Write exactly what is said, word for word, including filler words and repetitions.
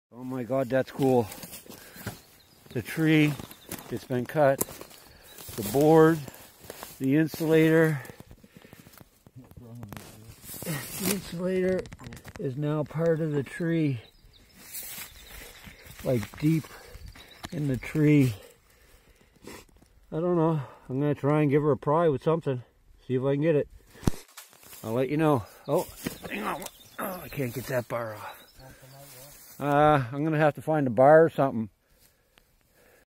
Oh my God, that's cool. The tree, it's been cut. The board, the insulator. The insulator is now part of the tree. Like deep in the tree. I don't know. I'm going to try and give her a pry with something. See if I can get it. I'll let you know. Oh, hang on. Oh, I can't get that bar off. Uh, I'm going to have to find a bar or something.